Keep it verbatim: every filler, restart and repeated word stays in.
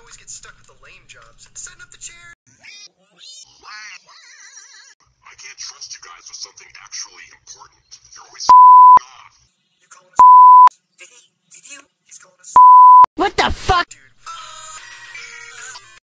always get stuck with the lame jobs. Setting up the chair. I can't trust you guys with something actually important. You're always off. You calling us? Did he? Did you? He's calling us. What the f?